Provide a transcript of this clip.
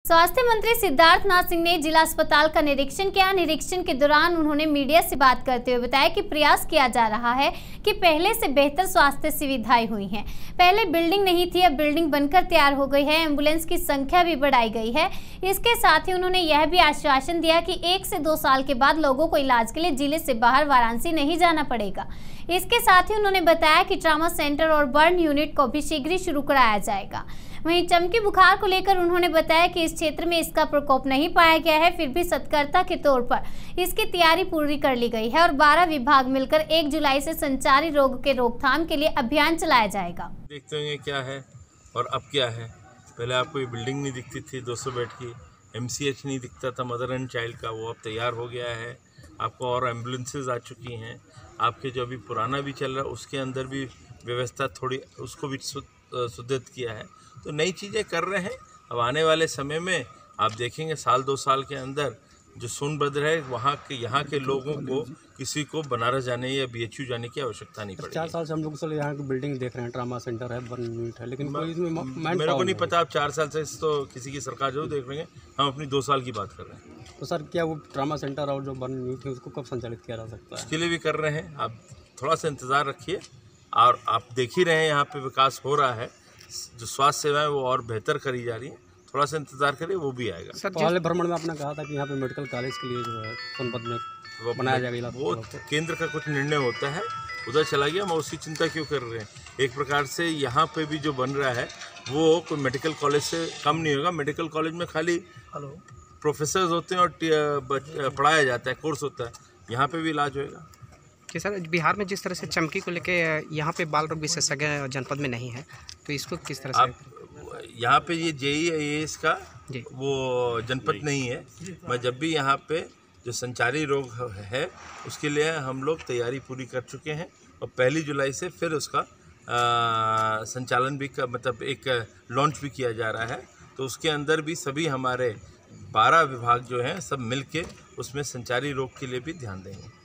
स्वास्थ्य मंत्री सिद्धार्थनाथ सिंह ने जिला अस्पताल का निरीक्षण किया। निरीक्षण के दौरान उन्होंने मीडिया से बात करते हुए बताया कि प्रयास किया जा रहा है कि पहले से बेहतर स्वास्थ्य सुविधाएं हुई हैं। पहले बिल्डिंग नहीं थी, अब बिल्डिंग बनकर तैयार हो गई है। एम्बुलेंस की संख्या भी बढ़ाई गई है। इसके साथ ही उन्होंने यह भी आश्वासन दिया कि 1 से 2 साल के बाद लोगों को इलाज के लिए जिले से बाहर वाराणसी नहीं जाना पड़ेगा। इसके साथ ही उन्होंने बताया कि ट्रॉमा सेंटर और बर्न यूनिट को भी शीघ्र ही शुरू कराया जाएगा। वहीं चमकी बुखार को लेकर उन्होंने बताया कि इस क्षेत्र में इसका प्रकोप नहीं पाया गया है, फिर भी सतर्कता के तौर पर इसकी तैयारी पूरी कर ली गई है और 12 विभाग मिलकर 1 जुलाई से संचारी रोग के रोकथाम के लिए अभियान चलाया जाएगा। देखते होंगे क्या है और अब क्या है। पहले आपको ये बिल्डिंग नहीं दिखती थी 200 बेड की, MCH नहीं दिखता था मदर एंड चाइल्ड का, वो अब तैयार हो गया है। आपको और एम्बुलेंसेज आ चुकी हैं। आपके जो अभी पुराना भी चल रहा है उसके अंदर भी व्यवस्था थोड़ी उसको भी सुदृढ़ किया है। तो नई चीज़ें कर रहे हैं। अब आने वाले समय में आप देखेंगे 1-2 साल के अंदर जो सोनभद्र है वहाँ के यहाँ के लोगों को किसी को बनारस जाने या BHU जाने की आवश्यकता नहीं पड़ेगी। 4 साल से हम लोग यहाँ की बिल्डिंग देख रहे हैं, ट्रामा सेंटर है, बर्न यूनिट है, लेकिन कोई इसमें मेरे को नहीं पता। आप 4 साल से तो किसी की सरकार जो देख रहे हैं, हम अपनी 2 साल की बात कर रहे हैं। तो सर क्या वो ट्रामा सेंटर और जो बर्न यूनिट है उसको कब संचालित किया जा सकता है? उसके लिए भी कर रहे हैं। आप थोड़ा सा इंतज़ार रखिए और आप देख ही रहे हैं यहाँ पे विकास हो रहा है। जो स्वास्थ्य सेवाएं वो और बेहतर करी जा रही हैं। थोड़ा सा इंतजार करिए, वो भी आएगा। सर पहले भ्रमण में आपने कहा था कि यहाँ पे मेडिकल कॉलेज के लिए जो है सोनभद्र में वो बनाया जाएगा। वो केंद्र का कुछ निर्णय होता है, उधर चला गया। हम उसकी चिंता क्यों कर रहे हैं। एक प्रकार से यहाँ पे भी जो बन रहा है वो कोई मेडिकल कॉलेज से कम नहीं होगा। मेडिकल कॉलेज में खाली प्रोफेसर्स होते हैं और पढ़ाया जाता है, कोर्स होता है। यहाँ पे भी इलाज होएगा। कि सर बिहार में जिस तरह से चमकी को लेके यहाँ पे बाल रोग विशेषज्ञ जनपद में नहीं है, तो इसको किस तरह से यहाँ पे ये JEIS का वो जनपद नहीं है। मैं जब भी यहाँ पे जो संचारी रोग है उसके लिए हम लोग तैयारी पूरी कर चुके हैं और 1 जुलाई से फिर उसका संचालन भी मतलब एक लॉन्च भी किया जा रहा है। तो उसके अंदर भी सभी हमारे 12 विभाग जो हैं सब मिल के उसमें संचारी रोग के लिए भी ध्यान देंगे।